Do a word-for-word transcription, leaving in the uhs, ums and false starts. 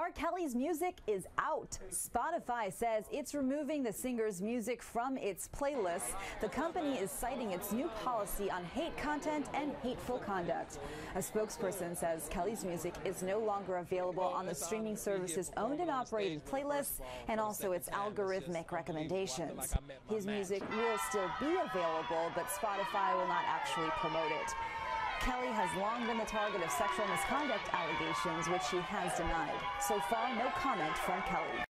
R. Kelly's music is out. Spotify says it's removing the singer's music from its playlists. The company is citing its new policy on hate content and hateful conduct. A spokesperson says Kelly's music is no longer available on the streaming service's owned and operated playlists and also its algorithmic recommendations. His music will still be available, but Spotify will not actually promote it. Kelly has long been the target of sexual misconduct allegations, which she has denied. So far, no comment from Kelly.